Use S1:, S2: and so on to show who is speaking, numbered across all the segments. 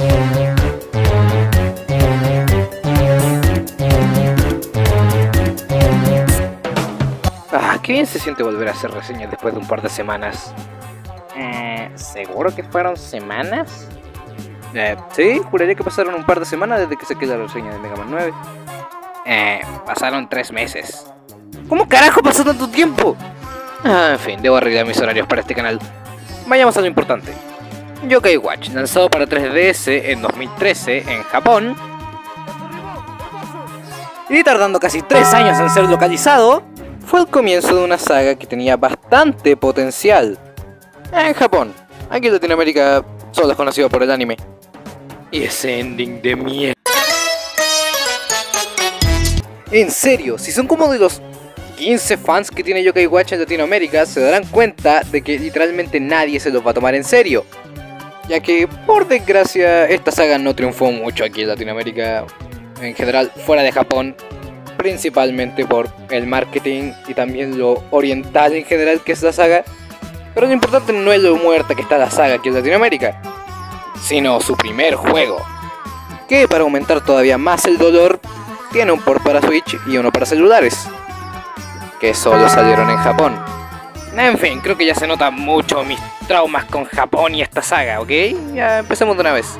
S1: Qué bien se siente volver a hacer reseñas después de un par de semanas.
S2: ¿Seguro que fueron semanas?
S1: Sí, juraría que pasaron un par de semanas desde que saqué la reseña de Mega Man 9.
S2: Pasaron 3 meses.
S1: ¿Cómo carajo pasó tanto tiempo? En fin, debo arreglar mis horarios para este canal. Vayamos a lo importante. Yokai Watch, lanzado para 3DS en 2013 en Japón, y tardando casi 3 años en ser localizado, fue el comienzo de una saga que tenía bastante potencial. En Japón, aquí en Latinoamérica solo es conocido por el anime. Y ese ending de mierda. En serio, si son como de los 15 fans que tiene Yokai Watch en Latinoamérica, se darán cuenta de que literalmente nadie se los va a tomar en serio, ya que por desgracia esta saga no triunfó mucho aquí en Latinoamérica, en general fuera de Japón, principalmente por el marketing y también lo oriental en general que es la saga. Pero lo importante no es lo muerta que está la saga aquí en Latinoamérica, sino su primer juego, que para aumentar todavía más el dolor, tiene un port para Switch y uno para celulares, que solo salieron en Japón. En fin, creo que ya se notan mucho mis traumas con Japón y esta saga, ¿ok? Ya empecemos de una vez.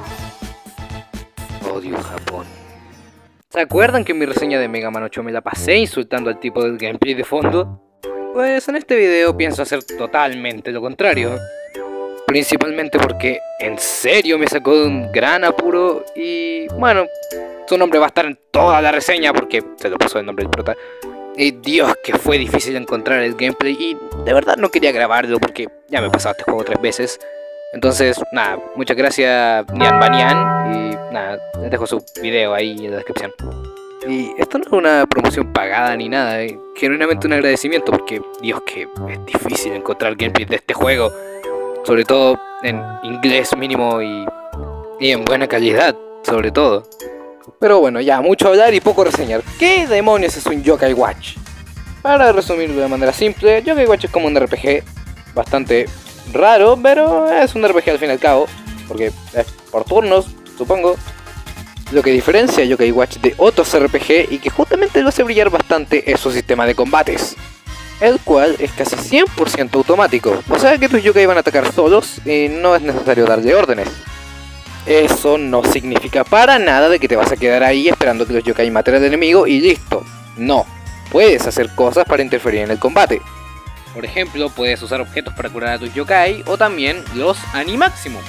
S1: Odio Japón. ¿Se acuerdan que en mi reseña de Mega Man 8 me la pasé insultando al tipo del gameplay de fondo? Pues en este video pienso hacer totalmente lo contrario. Principalmente porque en serio me sacó de un gran apuro y bueno, su nombre va a estar en toda la reseña porque se lo pasó el nombre del prota. Y Dios, que fue difícil encontrar el gameplay y de verdad no quería grabarlo porque ya me he pasado este juego 3 veces. Entonces, nada, muchas gracias Nian Banian y nada, les dejo su video ahí en la descripción. Y esto no es una promoción pagada ni nada, genuinamente un agradecimiento porque Dios, que es difícil encontrar gameplay de este juego, sobre todo en inglés mínimo y en buena calidad, sobre todo. Pero bueno, ya, mucho hablar y poco reseñar. ¿Qué demonios es un Yokai Watch? Para resumirlo de manera simple, Yokai Watch es como un RPG bastante raro, pero es un RPG al fin y al cabo, porque es por turnos, supongo. Lo que diferencia a Yokai Watch de otros RPG y que justamente lo hace brillar bastante es su sistema de combates, el cual es casi 100% automático, o sea que tus yokai van a atacar solos y no es necesario darle órdenes. Eso no significa para nada de que te vas a quedar ahí esperando que los yokai maten al enemigo y listo. No, puedes hacer cosas para interferir en el combate. Por ejemplo, puedes usar objetos para curar a tus yokai o también los Animaximum,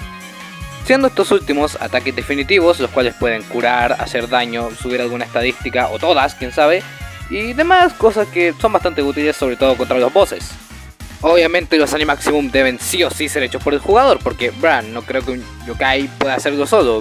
S1: siendo estos últimos ataques definitivos, los cuales pueden curar, hacer daño, subir alguna estadística o todas, quién sabe, y demás cosas que son bastante útiles, sobre todo contra los bosses. Obviamente los Animaximum deben sí o sí ser hechos por el jugador, porque no creo que un yokai pueda hacerlo solo.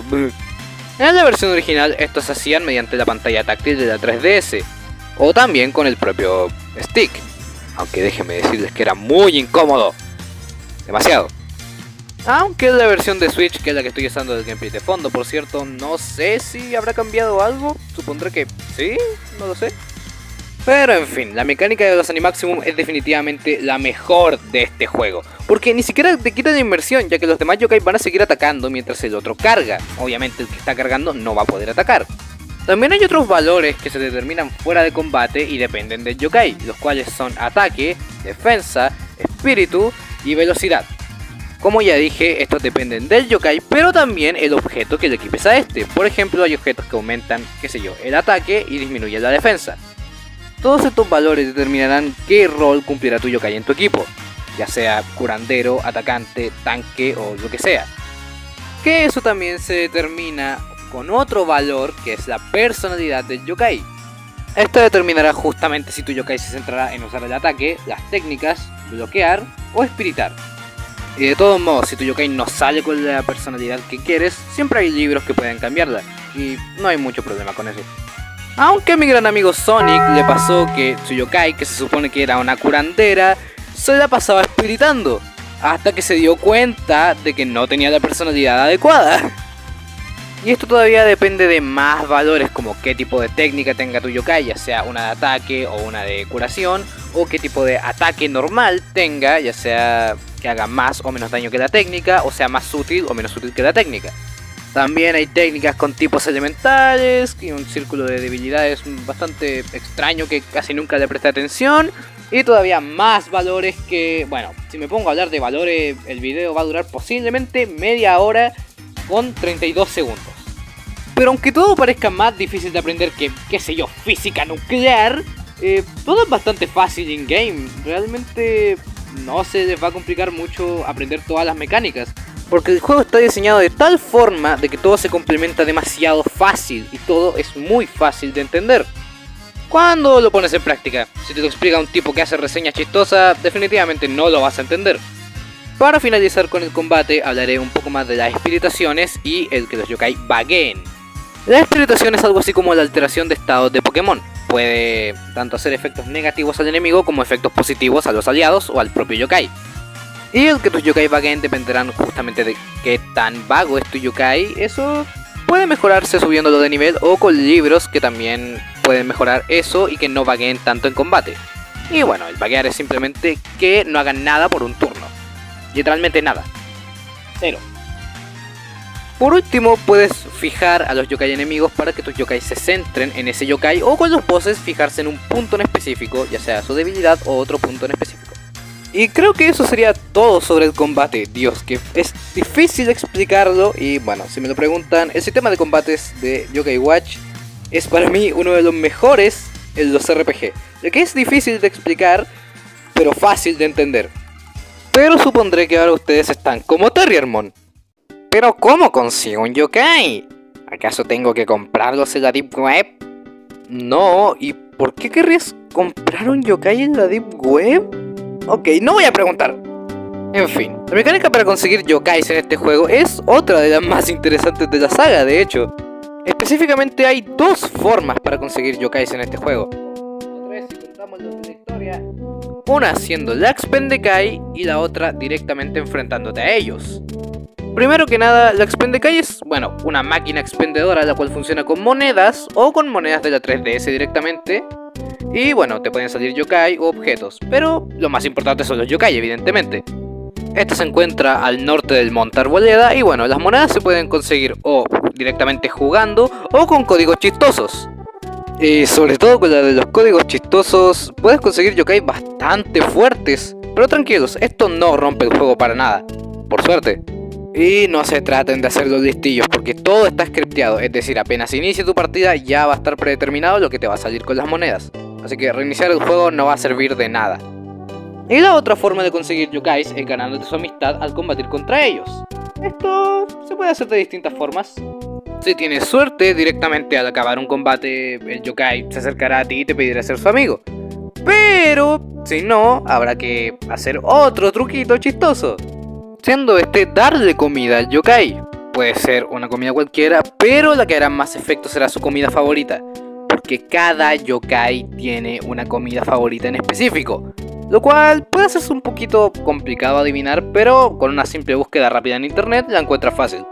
S1: En la versión original estos se hacían mediante la pantalla táctil de la 3DS, o también con el propio stick, aunque déjenme decirles que era muy incómodo, demasiado. Aunque en la versión de Switch, que es la que estoy usando del gameplay de fondo, por cierto, no sé si habrá cambiado algo, supondré que sí, no lo sé. Pero en fin, la mecánica de los Animaximum es definitivamente la mejor de este juego, porque ni siquiera te quita la inmersión, ya que los demás yokai van a seguir atacando mientras el otro carga. Obviamente el que está cargando no va a poder atacar. También hay otros valores que se determinan fuera de combate y dependen del yokai, los cuales son ataque, defensa, espíritu y velocidad. Como ya dije, estos dependen del yokai, pero también el objeto que le equipes a este. Por ejemplo, hay objetos que aumentan, qué sé yo, el ataque y disminuyen la defensa. Todos estos valores determinarán qué rol cumplirá tu yokai en tu equipo, ya sea curandero, atacante, tanque o lo que sea. Que eso también se determina con otro valor que es la personalidad del yokai. Esta determinará justamente si tu yokai se centrará en usar el ataque, las técnicas, bloquear o espiritar. Y de todos modos, si tu yokai no sale con la personalidad que quieres, siempre hay libros que pueden cambiarla, y no hay mucho problema con eso. Aunque a mi gran amigo Sonic le pasó que su yokai, que se supone que era una curandera, se la pasaba espiritando, hasta que se dio cuenta de que no tenía la personalidad adecuada. Y esto todavía depende de más valores, como qué tipo de técnica tenga tu yokai, ya sea una de ataque o una de curación, o qué tipo de ataque normal tenga, ya sea que haga más o menos daño que la técnica, o sea más útil o menos útil que la técnica. También hay técnicas con tipos elementales y un círculo de debilidades bastante extraño que casi nunca le presté atención. Y todavía más valores que, bueno, si me pongo a hablar de valores, el video va a durar posiblemente media hora con 32 segundos. Pero aunque todo parezca más difícil de aprender que, qué sé yo, física nuclear, todo es bastante fácil in-game. Realmente no se les va a complicar mucho aprender todas las mecánicas, porque el juego está diseñado de tal forma de que todo se complementa demasiado fácil y todo es muy fácil de entender cuando lo pones en práctica. Si te lo explica un tipo que hace reseñas chistosas, definitivamente no lo vas a entender. Para finalizar con el combate, hablaré un poco más de las espiritaciones y el que los yokai vagueen. La espiritación es algo así como la alteración de estados de Pokémon. Puede tanto hacer efectos negativos al enemigo como efectos positivos a los aliados o al propio yokai. Y el que tus yokai vagueen dependerán justamente de qué tan vago es tu yokai. Eso puede mejorarse subiéndolo de nivel o con libros que también pueden mejorar eso y que no vagueen tanto en combate. Y bueno, el vaguear es simplemente que no hagan nada por un turno. Literalmente nada. Cero. Por último, puedes fijar a los yokai enemigos para que tus yokai se centren en ese yokai, o con los bosses fijarse en un punto en específico, ya sea su debilidad o otro punto en específico. Y creo que eso sería todo sobre el combate. Dios, que es difícil explicarlo. Y bueno, si me lo preguntan, el sistema de combates de Yokai Watch es para mí uno de los mejores en los RPG, ya que es difícil de explicar, pero fácil de entender. Pero supondré que ahora ustedes están como Terriermon. ¿Pero cómo consigo un yokai? ¿Acaso tengo que comprarlos en la Deep Web? No, ¿y por qué querrías comprar un yokai en la Deep Web? Ok, no voy a preguntar. En fin, la mecánica para conseguir yokais en este juego es otra de las más interesantes de la saga, de hecho. Específicamente hay dos formas para conseguir yokais en este juego. Otra vez si contamos los de la historia. Una siendo la Expendekai y la otra directamente enfrentándote a ellos. Primero que nada, la Expendekai es, bueno, una máquina expendedora la cual funciona con monedas o con monedas de la 3DS directamente. Y bueno, te pueden salir yokai u objetos, pero lo más importante son los yokai, evidentemente. Esta se encuentra al norte del Monte Arboleda y bueno, las monedas se pueden conseguir o directamente jugando o con códigos chistosos. Y sobre todo con la de los códigos chistosos, puedes conseguir yokai bastante fuertes. Pero tranquilos, esto no rompe el juego para nada, por suerte. Y no se traten de hacer los listillos, porque todo está scripteado, es decir, apenas inicie tu partida ya va a estar predeterminado lo que te va a salir con las monedas. Así que reiniciar el juego no va a servir de nada. Y la otra forma de conseguir yokais es ganándote su amistad al combatir contra ellos. Esto se puede hacer de distintas formas. Si tienes suerte, directamente al acabar un combate, el yokai se acercará a ti y te pedirá ser su amigo. Pero, si no, habrá que hacer otro truquito chistoso, siendo este darle comida al yokai. Puede ser una comida cualquiera, pero la que hará más efecto será su comida favorita, porque cada yokai tiene una comida favorita en específico, lo cual puede hacerse un poquito complicado adivinar, pero con una simple búsqueda rápida en internet la encuentras fácil.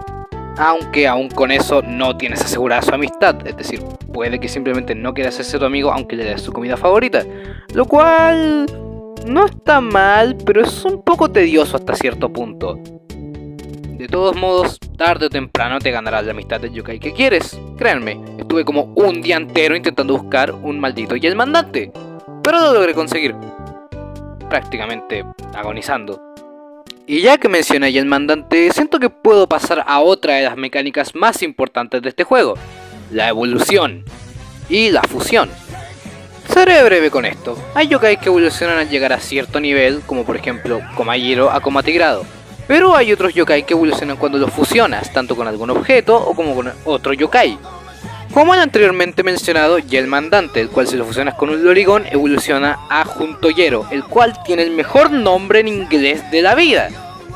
S1: Aunque aún con eso no tienes asegurada su amistad, es decir, puede que simplemente no quiera hacerse tu amigo aunque le des su comida favorita, lo cual no está mal, pero es un poco tedioso hasta cierto punto. De todos modos, tarde o temprano te ganarás la amistad del yokai que quieres. Créanme, estuve como un día entero intentando buscar un maldito Yelmandante, pero lo logré conseguir, prácticamente agonizando. Y ya que mencioné a Yelmandante, siento que puedo pasar a otra de las mecánicas más importantes de este juego, la evolución y la fusión. Seré breve con esto. Hay yokai que evolucionan al llegar a cierto nivel, como por ejemplo Komayiro a Komatigrado. Pero hay otros yokai que evolucionan cuando los fusionas, tanto con algún objeto o como con otro yokai. Como el anteriormente mencionado Yelmandante, el cual si lo fusionas con un Lorigón evoluciona a Juntoyero, el cual tiene el mejor nombre en inglés de la vida.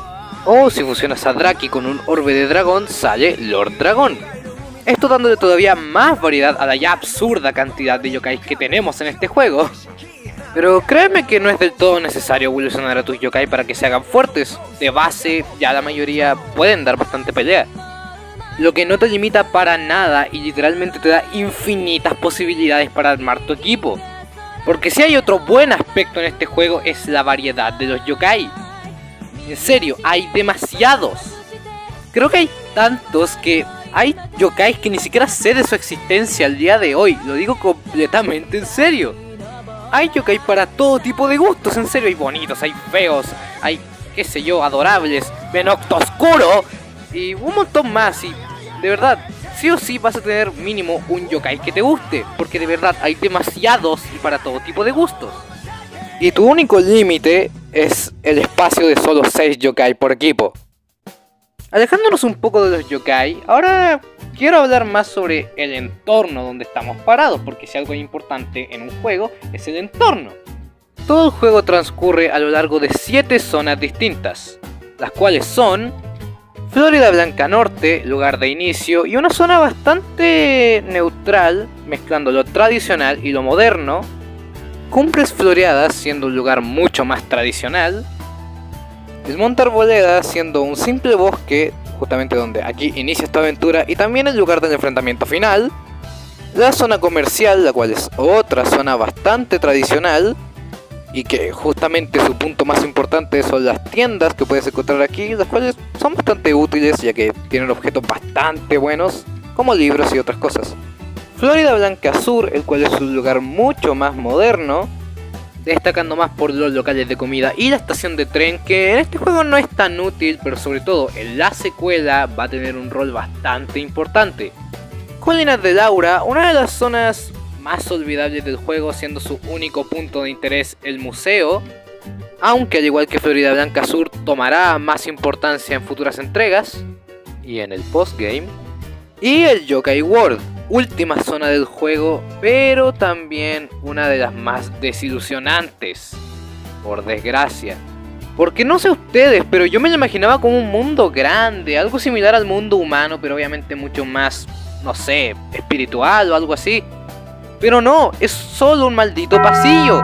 S1: O si fusionas a Draki con un orbe de dragón, sale Lord Dragón. Esto dándole todavía más variedad a la ya absurda cantidad de yokais que tenemos en este juego. Pero créeme que no es del todo necesario evolucionar a tus yokai para que se hagan fuertes. De base, ya la mayoría pueden dar bastante pelea. Lo que no te limita para nada y literalmente te da infinitas posibilidades para armar tu equipo. Porque si hay otro buen aspecto en este juego es la variedad de los yokai. En serio, hay demasiados. Creo que hay tantos que hay yokais que ni siquiera sé de su existencia al día de hoy. Lo digo completamente en serio. Hay yokai para todo tipo de gustos, en serio. Hay bonitos, hay feos, hay, qué sé yo, adorables, ven Octoscuro y un montón más. Y de verdad, sí o sí vas a tener mínimo un yokai que te guste, porque de verdad hay demasiados y para todo tipo de gustos. Y tu único límite es el espacio de solo 6 yokai por equipo. Alejándonos un poco de los yokai, ahora quiero hablar más sobre el entorno donde estamos parados, porque si algo es importante en un juego es el entorno. Todo el juego transcurre a lo largo de 7 zonas distintas, las cuales son Florida Blanca Norte, lugar de inicio, y una zona bastante neutral, mezclando lo tradicional y lo moderno. Cumbres Floreadas, siendo un lugar mucho más tradicional. El Monte Arboleda, siendo un simple bosque, justamente donde aquí inicia esta aventura, y también el lugar del enfrentamiento final. La zona comercial, la cual es otra zona bastante tradicional, y que justamente su punto más importante son las tiendas que puedes encontrar aquí, las cuales son bastante útiles ya que tienen objetos bastante buenos, como libros y otras cosas. Florida Blanca Sur, el cual es un lugar mucho más moderno, destacando más por los locales de comida y la estación de tren, que en este juego no es tan útil, pero sobre todo en la secuela va a tener un rol bastante importante. Colinas de Laura, una de las zonas más olvidables del juego, siendo su único punto de interés el museo, aunque al igual que Florida Blanca Sur tomará más importancia en futuras entregas y en el postgame. Y el Yokai World, última zona del juego, pero también una de las más desilusionantes, por desgracia. Porque no sé ustedes, pero yo me lo imaginaba como un mundo grande, algo similar al mundo humano, pero obviamente mucho más, no sé, espiritual o algo así. Pero no, es solo un maldito pasillo.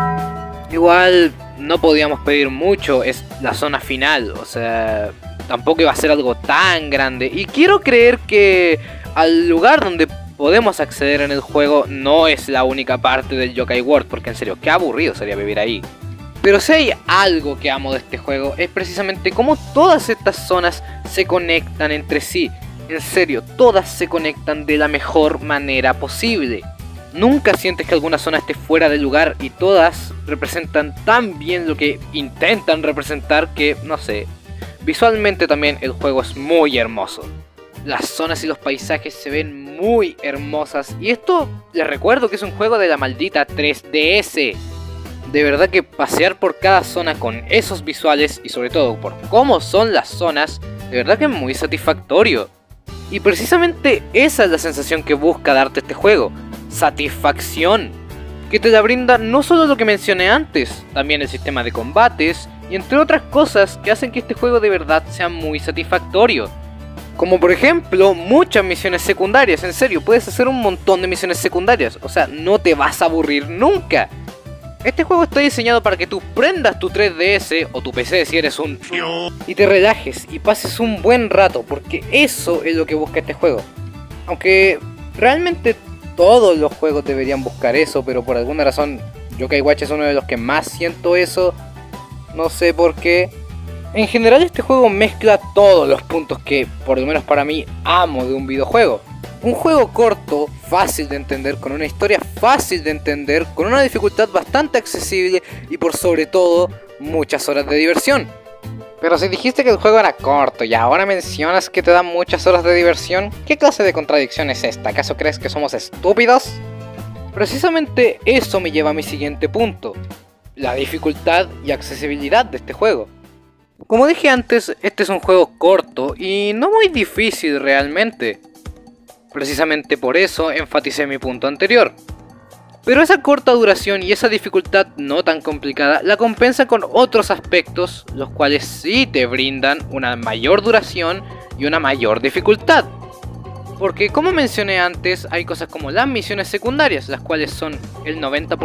S1: Igual no podíamos pedir mucho, es la zona final, o sea, tampoco iba a ser algo tan grande. Y quiero creer que al lugar donde podemos acceder en el juego no es la única parte del Yokai World, porque en serio, qué aburrido sería vivir ahí. Pero si hay algo que amo de este juego, es precisamente cómo todas estas zonas se conectan entre sí. En serio, todas se conectan de la mejor manera posible. Nunca sientes que alguna zona esté fuera de lugar y todas representan tan bien lo que intentan representar que, no sé, visualmente también el juego es muy hermoso. Las zonas y los paisajes se ven muy hermosas y esto les recuerdo que es un juego de la maldita 3DS. De verdad que pasear por cada zona con esos visuales y sobre todo por cómo son las zonas, de verdad que es muy satisfactorio. Y precisamente esa es la sensación que busca darte este juego. Satisfacción, que te la brinda no solo lo que mencioné antes, también el sistema de combates y entre otras cosas que hacen que este juego de verdad sea muy satisfactorio. Como por ejemplo muchas misiones secundarias, en serio, puedes hacer un montón de misiones secundarias, o sea, no te vas a aburrir nunca. Este juego está diseñado para que tú prendas tu 3DS o tu PC si eres un... y te relajes y pases un buen rato, porque eso es lo que busca este juego. Aunque realmente todos los juegos deberían buscar eso, pero por alguna razón Yokai Watch es uno de los que más siento eso. No sé por qué. En general este juego mezcla todos los puntos que, por lo menos para mí, amo de un videojuego. Un juego corto, fácil de entender, con una historia fácil de entender, con una dificultad bastante accesible y por sobre todo, muchas horas de diversión. Pero si dijiste que el juego era corto y ahora mencionas que te dan muchas horas de diversión, ¿qué clase de contradicción es esta? ¿Acaso crees que somos estúpidos? Precisamente eso me lleva a mi siguiente punto, la dificultad y accesibilidad de este juego. Como dije antes, este es un juego corto y no muy difícil realmente. Precisamente por eso enfaticé mi punto anterior. Pero esa corta duración y esa dificultad no tan complicada la compensa con otros aspectos, los cuales sí te brindan una mayor duración y una mayor dificultad. Porque como mencioné antes, hay cosas como las misiones secundarias, las cuales son el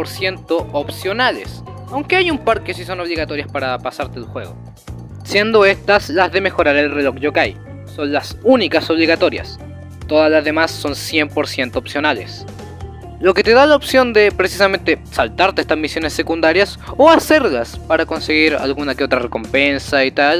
S1: 90% opcionales, aunque hay un par que sí son obligatorias para pasarte el juego. Siendo estas las de mejorar el reloj yokai, son las únicas obligatorias, todas las demás son 100% opcionales. Lo que te da la opción de precisamente saltarte estas misiones secundarias o hacerlas para conseguir alguna que otra recompensa y tal.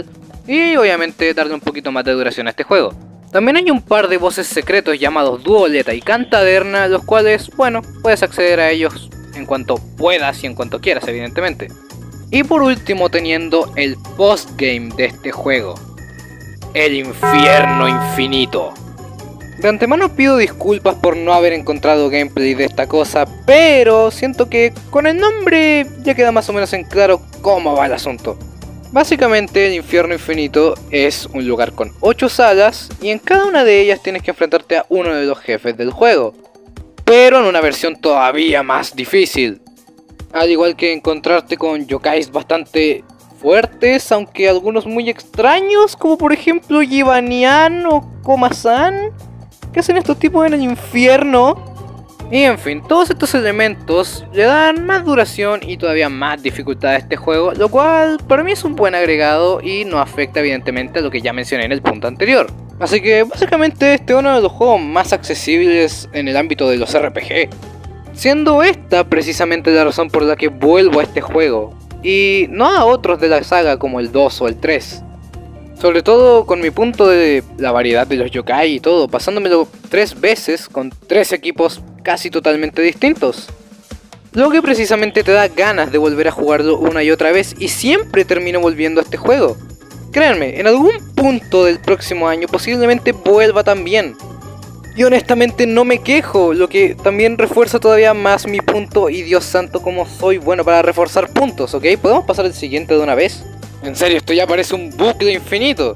S1: y obviamente darle un poquito más de duración a este juego. También hay un par de voces secretos llamados Duoleta y Cantaderna, los cuales, bueno, puedes acceder a ellos en cuanto puedas y en cuanto quieras, evidentemente. Y por último, teniendo el postgame de este juego, el infierno infinito. De antemano pido disculpas por no haber encontrado gameplay de esta cosa, pero siento que con el nombre ya queda más o menos en claro cómo va el asunto. Básicamente el infierno infinito es un lugar con 8 salas y en cada una de ellas tienes que enfrentarte a uno de los jefes del juego, pero en una versión todavía más difícil. Al igual que encontrarte con yokais bastante fuertes, aunque algunos muy extraños, como por ejemplo Yevanian o Koma-san. ¿Qué hacen estos tipos en el infierno? Y en fin, todos estos elementos le dan más duración y todavía más dificultad a este juego, lo cual para mí es un buen agregado y no afecta evidentemente a lo que ya mencioné en el punto anterior. Así que básicamente este es uno de los juegos más accesibles en el ámbito de los RPG, siendo esta precisamente la razón por la que vuelvo a este juego y no a otros de la saga como el 2 o el 3. Sobre todo con mi punto de la variedad de los yokai y todo, pasándomelo 3 veces con 3 equipos casi totalmente distintos. Lo que precisamente te da ganas de volver a jugarlo una y otra vez y siempre termino volviendo a este juego. Créanme, en algún punto del próximo año posiblemente vuelva también. Y honestamente no me quejo, lo que también refuerza todavía más mi punto y Dios santo como soy bueno para reforzar puntos, ¿ok? ¿Podemos pasar al siguiente de una vez? En serio, esto ya parece un bucle infinito.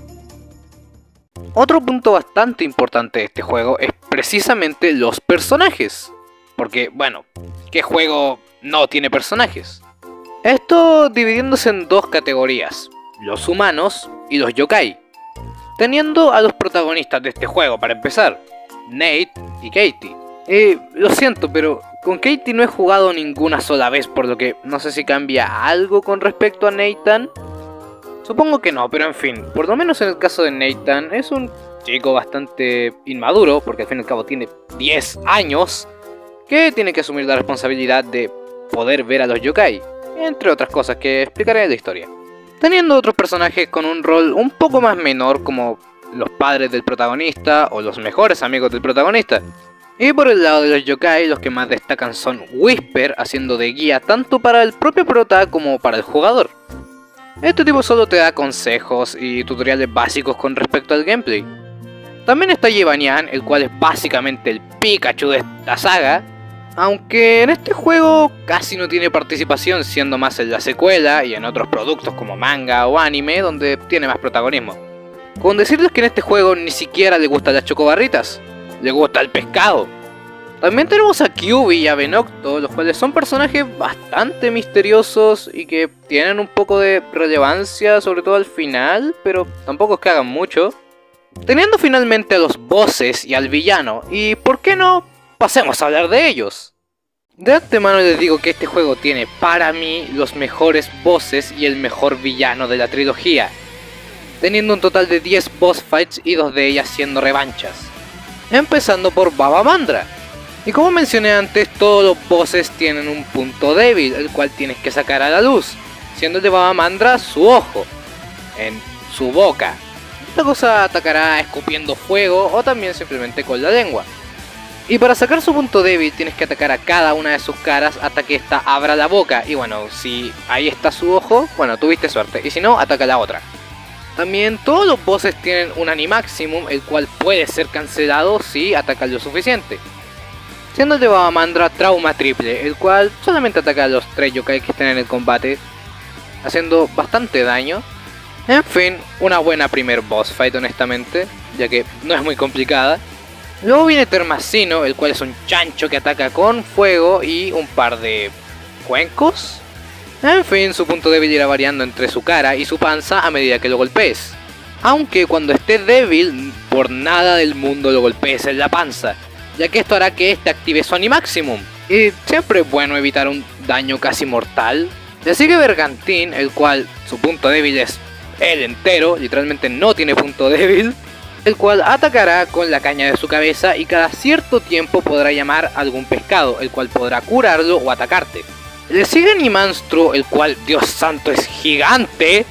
S1: Otro punto bastante importante de este juego es precisamente los personajes. Porque, bueno, ¿qué juego no tiene personajes? Esto dividiéndose en dos categorías, los humanos y los yokai. Teniendo a los protagonistas de este juego para empezar, Nate y Katie. Lo siento, pero con Katie no he jugado ninguna sola vez, por lo que no sé si cambia algo con respecto a Nathan. Supongo que no, pero en fin, por lo menos en el caso de Nathan, es un chico bastante inmaduro, porque al fin y al cabo tiene 10 años, que tiene que asumir la responsabilidad de poder ver a los yokai, entre otras cosas que explicaré en la historia. Teniendo otros personajes con un rol un poco más menor, como los padres del protagonista o los mejores amigos del protagonista. Y por el lado de los yokai, los que más destacan son Whisper, haciendo de guía tanto para el propio prota como para el jugador. Este tipo solo te da consejos y tutoriales básicos con respecto al gameplay. También está Yevanian, el cual es básicamente el Pikachu de esta saga, aunque en este juego casi no tiene participación, siendo más en la secuela y en otros productos como manga o anime donde tiene más protagonismo. Con decirles que en este juego ni siquiera le gustan las chocobarritas, le gusta el pescado. También tenemos a Kyuubi y a Venocto, los cuales son personajes bastante misteriosos y que tienen un poco de relevancia, sobre todo al final, pero tampoco es que hagan mucho. Teniendo finalmente a los bosses y al villano, y por qué no, pasemos a hablar de ellos. De antemano les digo que este juego tiene para mí los mejores bosses y el mejor villano de la trilogía, teniendo un total de 10 boss fights y 2 de ellas siendo revanchas. Empezando por Baba Mandra. Y como mencioné antes, todos los bosses tienen un punto débil, el cual tienes que sacar a la luz, siendo el de Baba Mandra su ojo, en su boca. Esta cosa atacará escupiendo fuego o también simplemente con la lengua. Y para sacar su punto débil tienes que atacar a cada una de sus caras hasta que ésta abra la boca. Y bueno, si ahí está su ojo, bueno, tuviste suerte, y si no, ataca la otra. También todos los bosses tienen un Animaximum, el cual puede ser cancelado si atacan lo suficiente. Siendo el de Baba Mandra Trauma Triple, el cual solamente ataca a los 3 yokai que estén en el combate, haciendo bastante daño. En fin, una buena primer boss fight honestamente, ya que no es muy complicada. Luego viene Termasino, el cual es un chancho que ataca con fuego y un par de cuencos. En fin, su punto débil irá variando entre su cara y su panza a medida que lo golpees. Aunque cuando esté débil, por nada del mundo lo golpees en la panza, ya que esto hará que este active su Animaximum. Y siempre es bueno evitar un daño casi mortal. Le sigue Bergantín, el cual su punto débil es él entero, literalmente no tiene punto débil, el cual atacará con la caña de su cabeza y cada cierto tiempo podrá llamar a algún pescado, el cual podrá curarlo o atacarte. Le sigue Nimanstro, el cual, Dios santo, es gigante,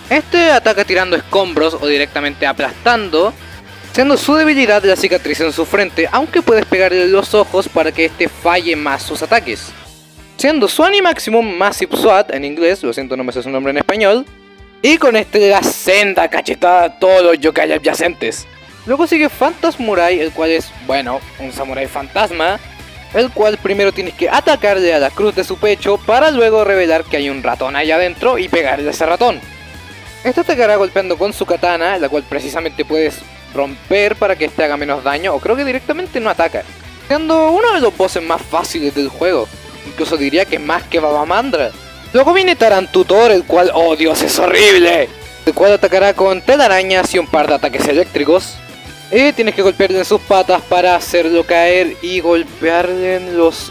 S1: Este ataca tirando escombros o directamente aplastando, siendo su debilidad la cicatriz en su frente, aunque puedes pegarle los ojos para que este falle más sus ataques. Siendo su Animaximum Massive Swat en inglés, lo siento no me sé su nombre en español, y con este le da senda cachetada a todos los yokai adyacentes. Luego sigue Phantasmurai, el cual es, bueno, un samurái fantasma, el cual primero tienes que atacarle a la cruz de su pecho para luego revelar que hay un ratón allá adentro y pegarle a ese ratón. Este atacará golpeando con su katana, la cual precisamente puedes romper para que este haga menos daño, o creo que directamente no ataca, siendo uno de los bosses más fáciles del juego, incluso diría que más que Babamandra. Luego viene Tarantutor, el cual, oh Dios, es horrible, el cual atacará con telarañas y un par de ataques eléctricos. Y tienes que golpearle en sus patas para hacerlo caer y golpearle en los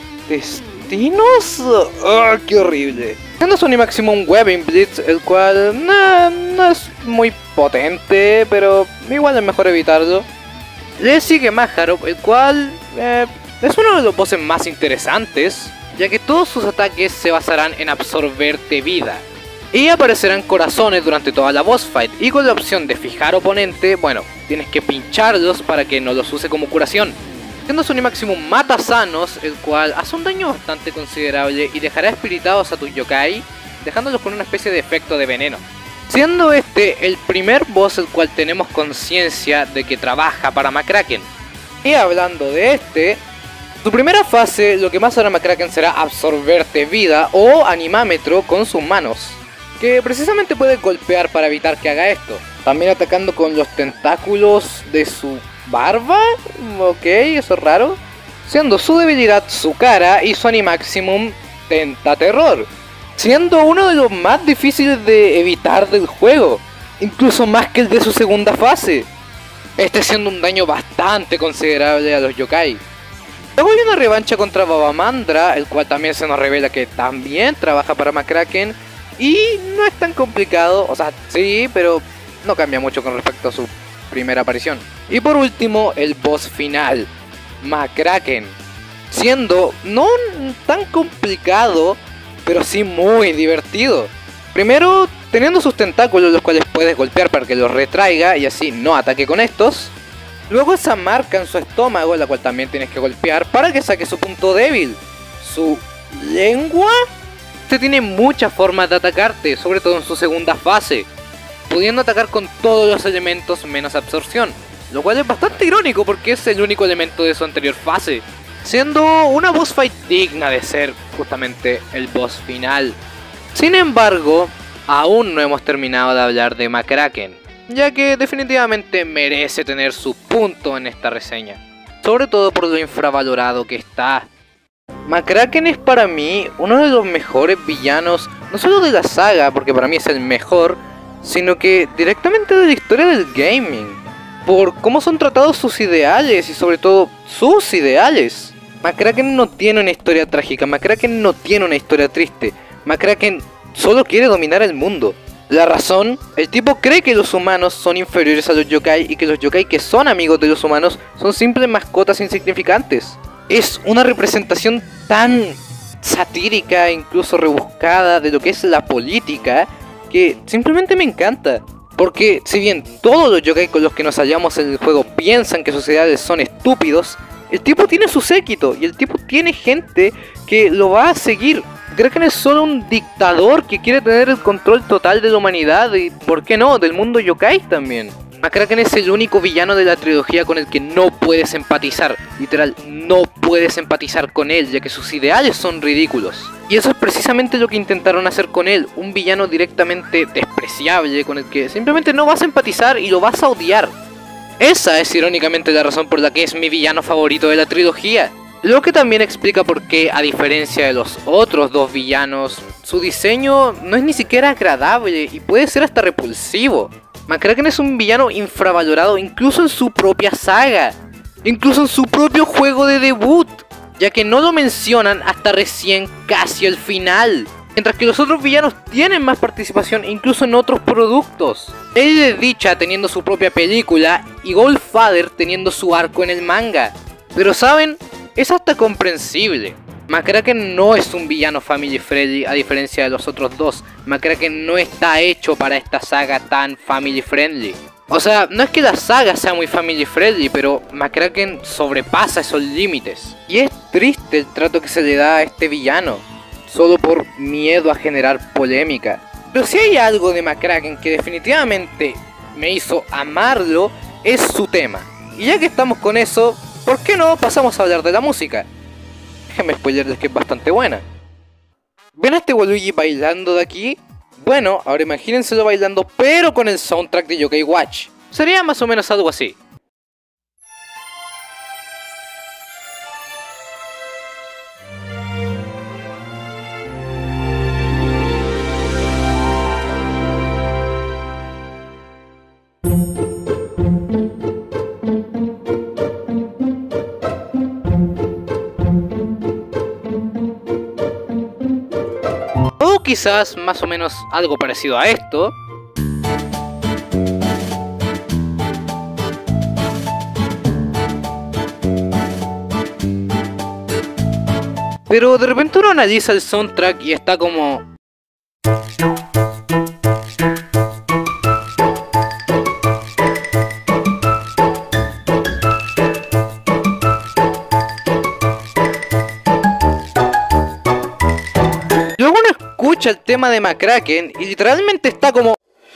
S1: intestinos. ¡Oh, qué horrible! Siendo su Animaximum Webbing Blitz, el cual no es muy potente, pero igual es mejor evitarlo. Le sigue Maharov, el cual es uno de los bosses más interesantes, ya que todos sus ataques se basarán en absorberte vida. Y aparecerán corazones durante toda la boss fight, y con la opción de fijar oponente, bueno, tienes que pincharlos para que no los use como curación. Siendo su Animaximum Matasanos, el cual hace un daño bastante considerable y dejará espiritados a tus yokai, dejándolos con una especie de efecto de veneno. Siendo este el primer boss el cual tenemos conciencia de que trabaja para McCracken. Y hablando de este, su primera fase lo que más hará McCracken será absorberte vida o animámetro con sus manos, que precisamente puede golpear para evitar que haga esto. También atacando con los tentáculos de su barba, ok, eso es raro. Siendo su debilidad su cara y su Animaximum Tentaterror, siendo uno de los más difíciles de evitar del juego, incluso más que el de su segunda fase. Este siendo un daño bastante considerable a los yokai. Luego hay una revancha contra Babamandra, el cual también se nos revela que también trabaja para McCracken. Y no es tan complicado, o sea, sí, pero no cambia mucho con respecto a su primera aparición. Y por último, el boss final, McCracken, siendo no tan complicado, pero sí muy divertido. Primero, teniendo sus tentáculos, los cuales puedes golpear para que los retraiga y así no ataque con estos. Luego esa marca en su estómago, la cual también tienes que golpear para que saque su punto débil, su lengua. Este tiene muchas formas de atacarte, sobre todo en su segunda fase, pudiendo atacar con todos los elementos menos absorción, lo cual es bastante irónico porque es el único elemento de su anterior fase, siendo una boss fight digna de ser justamente el boss final. Sin embargo, aún no hemos terminado de hablar de McCracken, ya que definitivamente merece tener su punto en esta reseña, sobre todo por lo infravalorado que está. McCracken es para mí uno de los mejores villanos, no solo de la saga, porque para mí es el mejor, sino que directamente de la historia del gaming, por cómo son tratados sus ideales y sobre todo sus ideales. McCracken no tiene una historia trágica, McCracken no tiene una historia triste, McCracken solo quiere dominar el mundo. La razón, el tipo cree que los humanos son inferiores a los yokai y que los yokai que son amigos de los humanos son simples mascotas insignificantes. Es una representación tan satírica e incluso rebuscada de lo que es la política que simplemente me encanta. Porque si bien todos los yokai con los que nos hallamos en el juego piensan que sus ideales son estúpidos, el tipo tiene su séquito y el tipo tiene gente que lo va a seguir. McCracken es solo un dictador que quiere tener el control total de la humanidad y, ¿por qué no?, del mundo yokai también. McCracken es el único villano de la trilogía con el que no puedes empatizar. Literal, no puedes empatizar con él, ya que sus ideales son ridículos. Y eso es precisamente lo que intentaron hacer con él. Un villano directamente despreciable, con el que simplemente no vas a empatizar y lo vas a odiar. Esa es irónicamente la razón por la que es mi villano favorito de la trilogía. Lo que también explica por qué, a diferencia de los otros dos villanos, su diseño no es ni siquiera agradable y puede ser hasta repulsivo. McCracken es un villano infravalorado incluso en su propia saga, incluso en su propio juego de debut, ya que no lo mencionan hasta recién casi al final, mientras que los otros villanos tienen más participación incluso en otros productos. Él de Dicha teniendo su propia película y Goldfather teniendo su arco en el manga. Pero saben, es hasta comprensible, McCracken no es un villano family friendly a diferencia de los otros dos. McCracken no está hecho para esta saga tan family friendly. O sea, no es que la saga sea muy family friendly, pero McCracken sobrepasa esos límites. Y es triste el trato que se le da a este villano, solo por miedo a generar polémica. Pero si hay algo de McCracken que definitivamente me hizo amarlo, es su tema. Y ya que estamos con eso, ¿por qué no pasamos a hablar de la música? Déjenme spoilerles que es bastante buena. ¿Ven a este Waluigi bailando de aquí? Bueno, ahora imagínenselo bailando pero con el soundtrack de Yokai Watch. Sería más o menos algo así. O quizás más o menos algo parecido a esto. Pero de repente uno analiza el soundtrack y está como... Luego uno escucha el tema de McCracken y literalmente está como...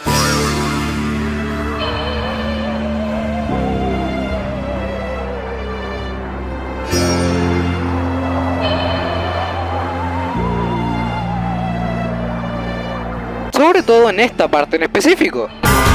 S1: Sobre todo en esta parte en específico.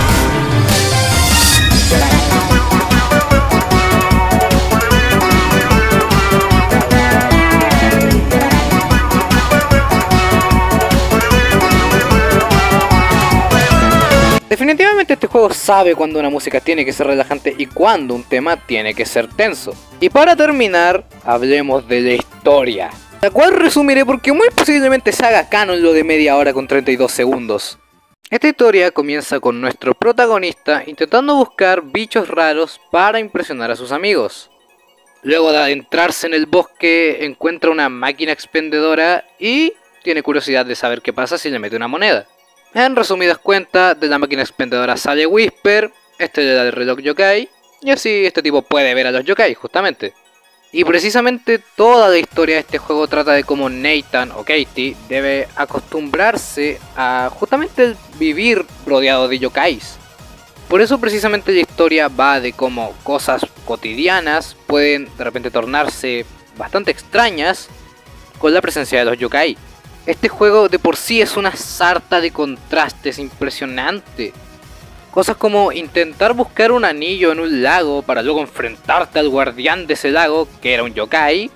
S1: Definitivamente este juego sabe cuando una música tiene que ser relajante y cuando un tema tiene que ser tenso. Y para terminar, hablemos de la historia, la cual resumiré porque muy posiblemente se haga canon lo de media hora con 32 segundos. Esta historia comienza con nuestro protagonista intentando buscar bichos raros para impresionar a sus amigos. Luego de adentrarse en el bosque encuentra una máquina expendedora y tiene curiosidad de saber qué pasa si le mete una moneda. En resumidas cuentas, de la máquina expendedora sale Whisper, este le da el reloj yokai, y así este tipo puede ver a los yokai justamente. Y precisamente toda la historia de este juego trata de cómo Nathan o Katie debe acostumbrarse a justamente el vivir rodeado de yokais. Por eso precisamente la historia va de cómo cosas cotidianas pueden de repente tornarse bastante extrañas con la presencia de los yokai. Este juego de por sí es una sarta de contrastes impresionante. Cosas como intentar buscar un anillo en un lago para luego enfrentarte al guardián de ese lago, que era un yokai,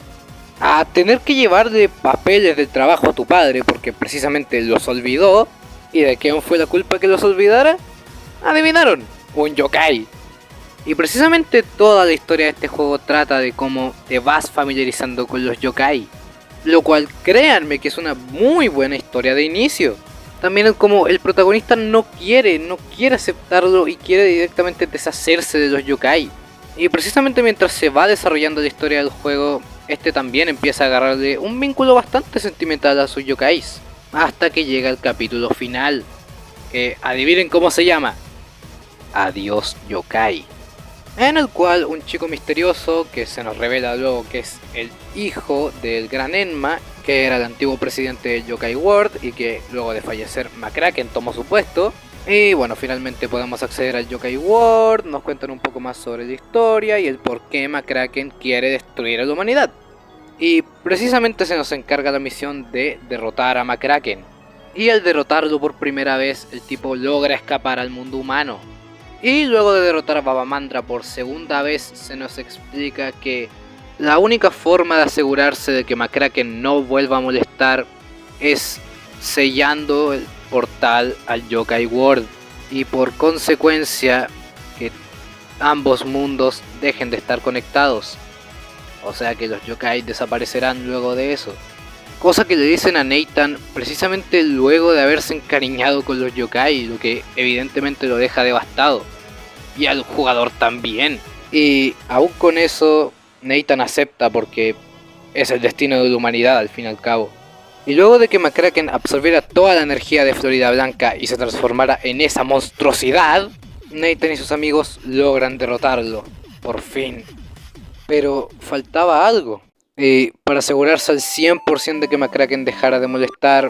S1: a tener que llevarle papeles del trabajo a tu padre porque precisamente los olvidó. ¿Y de quién fue la culpa que los olvidara? ¿Adivinaron? Un yokai. Y precisamente toda la historia de este juego trata de cómo te vas familiarizando con los yokai. Lo cual, créanme que es una muy buena historia de inicio. También como el protagonista no quiere aceptarlo y quiere directamente deshacerse de los yokai. Y precisamente mientras se va desarrollando la historia del juego, este también empieza a agarrarle un vínculo bastante sentimental a sus yokais. Hasta que llega el capítulo final, que adivinen cómo se llama. Adiós yokai. En el cual un chico misterioso, que se nos revela luego que es el hijo del gran Enma, que era el antiguo presidente de Yokai World y que luego de fallecer McCracken tomó su puesto. Y bueno, finalmente podemos acceder al Yokai World, nos cuentan un poco más sobre la historia y el por qué McCracken quiere destruir a la humanidad. Y precisamente se nos encarga la misión de derrotar a McCracken. Y al derrotarlo por primera vez, el tipo logra escapar al mundo humano. Y luego de derrotar a Babamandra por segunda vez, se nos explica que la única forma de asegurarse de que McCracken no vuelva a molestar es sellando el portal al Yokai World. Y por consecuencia, que ambos mundos dejen de estar conectados. O sea que los yokai desaparecerán luego de eso. Cosa que le dicen a Nathan precisamente luego de haberse encariñado con los yokai, lo que evidentemente lo deja devastado. Y al jugador también. Y aún con eso, Nathan acepta porque es el destino de la humanidad al fin y al cabo. Y luego de que McCracken absorbiera toda la energía de Florida Blanca y se transformara en esa monstruosidad, Nathan y sus amigos logran derrotarlo, por fin. Pero faltaba algo. Y para asegurarse al 100% de que McCracken dejara de molestar,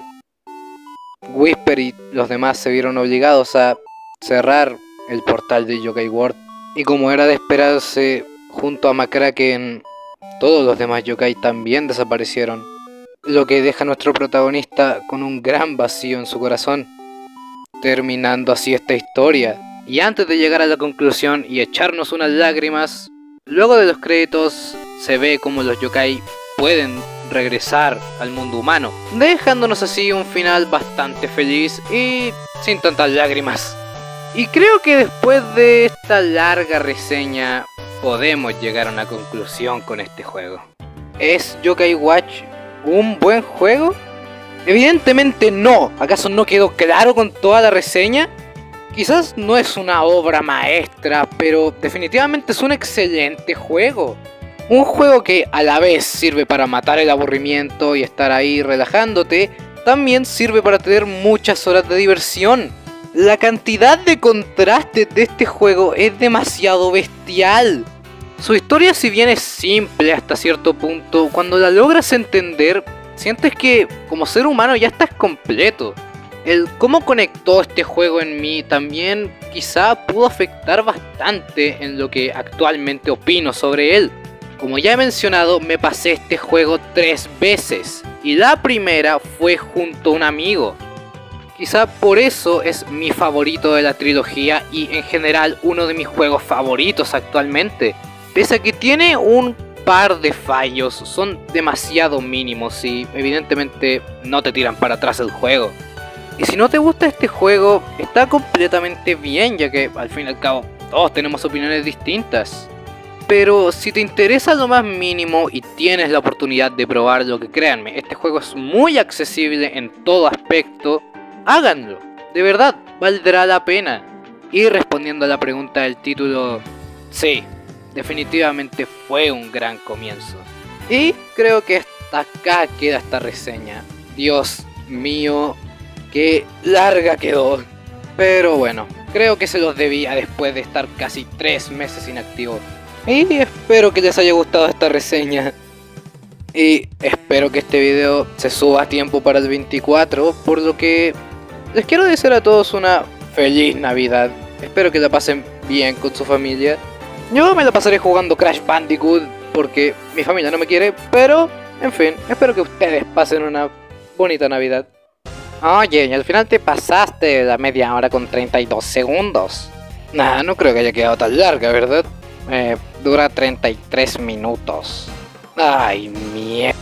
S1: Whisper y los demás se vieron obligados a cerrar el portal de Yokai World. Y como era de esperarse, junto a McCracken, todos los demás yokai también desaparecieron. Lo que deja a nuestro protagonista con un gran vacío en su corazón, terminando así esta historia. Y antes de llegar a la conclusión y echarnos unas lágrimas, luego de los créditos se ve como los yokai pueden regresar al mundo humano, dejándonos así un final bastante feliz y sin tantas lágrimas. Y creo que después de esta larga reseña podemos llegar a una conclusión con este juego. ¿Es Yokai Watch un buen juego? Evidentemente no. ¿Acaso no quedó claro con toda la reseña? Quizás no es una obra maestra, pero definitivamente es un excelente juego. Un juego que a la vez sirve para matar el aburrimiento y estar ahí relajándote, también sirve para tener muchas horas de diversión. La cantidad de contrastes de este juego es demasiado bestial. Su historia, si bien es simple hasta cierto punto, cuando la logras entender, sientes que como ser humano ya estás completo. El cómo conectó este juego en mí también quizá pudo afectar bastante en lo que actualmente opino sobre él. Como ya he mencionado, me pasé este juego 3 veces y la primera fue junto a un amigo. Quizá por eso es mi favorito de la trilogía y en general uno de mis juegos favoritos actualmente. Pese a que tiene un par de fallos, son demasiado mínimos y evidentemente no te tiran para atrás el juego. Y si no te gusta este juego, está completamente bien, ya que al fin y al cabo todos tenemos opiniones distintas. Pero si te interesa lo más mínimo y tienes la oportunidad de probarlo, que créanme, este juego es muy accesible en todo aspecto, háganlo, de verdad, valdrá la pena. Y respondiendo a la pregunta del título, sí, definitivamente fue un gran comienzo. Y creo que hasta acá queda esta reseña. Dios mío, qué larga quedó. Pero bueno, creo que se los debía después de estar casi 3 meses inactivo. Y espero que les haya gustado esta reseña. Y espero que este video se suba a tiempo para el 24, por lo que les quiero desear a todos una feliz Navidad. Espero que la pasen bien con su familia. Yo me la pasaré jugando Crash Bandicoot porque mi familia no me quiere, pero en fin, espero que ustedes pasen una bonita Navidad.
S2: Oye, y al final te pasaste la media hora con 32 segundos.
S1: Nah, no creo que haya quedado tan larga, ¿verdad?
S2: Dura 33 minutos.
S1: Ay, mierda.